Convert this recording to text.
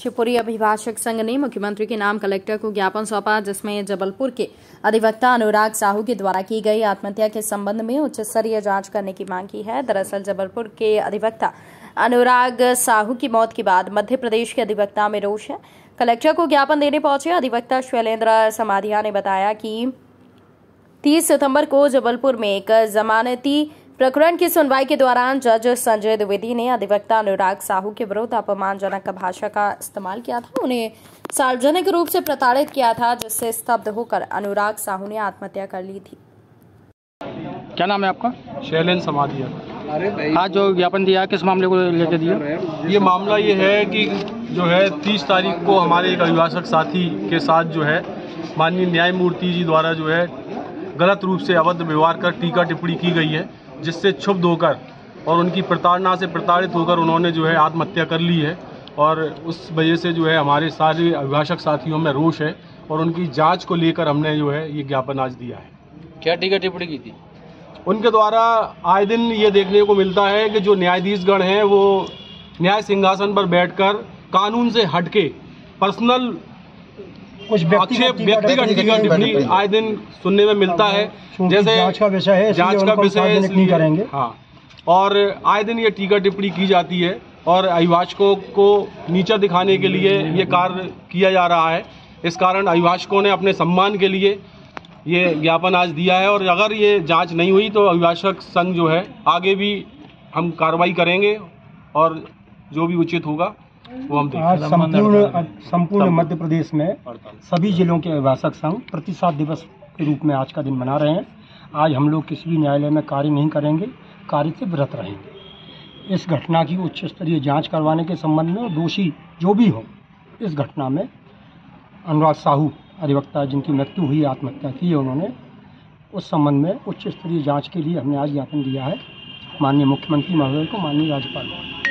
शिवपुरी अभिभाषक संघ ने मुख्यमंत्री के नाम कलेक्टर को ज्ञापन सौंपा, जिसमें जबलपुर के अधिवक्ता अनुराग साहू के द्वारा की गई आत्महत्या के संबंध में उच्च स्तरीय जांच करने की मांग की है। दरअसल जबलपुर के अधिवक्ता अनुराग साहू की मौत के बाद मध्य प्रदेश के अधिवक्ता में रोष है। कलेक्टर को ज्ञापन देने पहुंचे अधिवक्ता शैलेंद्र समाधिया ने बताया कि 30 सितंबर को जबलपुर में एक जमानती प्रकरण की सुनवाई के दौरान जज संजय द्विवेदी ने अधिवक्ता अनुराग साहू के विरुद्ध अपमानजनक भाषा का इस्तेमाल किया था, उन्हें सार्वजनिक रूप से प्रताड़ित किया था, जिससे स्तब्ध होकर अनुराग साहू ने आत्महत्या कर ली थी। क्या नाम है आपका? शैलेंद्र समाधिया। आज जो ज्ञापन दिया किस मामले को लेकर दिया? ये मामला ये है कि जो है 30 तारीख को हमारे एक अभिभाषक साथी के साथ जो है माननीय न्यायमूर्ति जी द्वारा जो है गलत रूप से अभद्र व्यवहार कर टीका टिप्पणी की गई है, जिससे क्षुब्ध होकर और उनकी प्रताड़ना से प्रताड़ित होकर उन्होंने जो है आत्महत्या कर ली है। और उस वजह से जो है हमारे सारे अभिभाषक साथियों में रोष है और उनकी जांच को लेकर हमने जो है ये ज्ञापन आज दिया है। क्या टीका टिप्पणी की थी? उनके द्वारा आए दिन ये देखने को मिलता है कि जो न्यायाधीशगण हैं वो न्याय सिंहासन पर बैठकर कानून से हटके पर्सनल कुछ व्यक्तिगत टीका टिप्पणी आए दिन सुनने में मिलता है। जैसे जांच का विषय है इसलिए करेंगे। हाँ, और आए दिन ये टीका टिप्पणी की जाती है और अभिभाषकों को नीचा दिखाने के लिए ये कार्य किया जा रहा है। इस कारण अभिभाषकों ने अपने सम्मान के लिए ये ज्ञापन आज दिया है और अगर ये जांच नहीं हुई तो अभिभाषक संघ जो है आगे भी हम कार्रवाई करेंगे और जो भी उचित होगा वो हम आज संपूर्ण मध्य प्रदेश में सभी जिलों के अभिभाषक संघ प्रतिसाद दिवस के रूप में आज का दिन मना रहे हैं। आज हम लोग किसी भी न्यायालय में कार्य नहीं करेंगे, कार्य से विरत रहेंगे। इस घटना की उच्च स्तरीय जांच करवाने के संबंध में और दोषी जो भी हो इस घटना में, अनुराग साहू अधिवक्ता जिनकी मृत्यु हुई, आत्महत्या की है उन्होंने, उस संबंध में उच्च स्तरीय जाँच के लिए हमने आज ज्ञापन दिया है माननीय मुख्यमंत्री महोदय को, माननीय राज्यपाल को।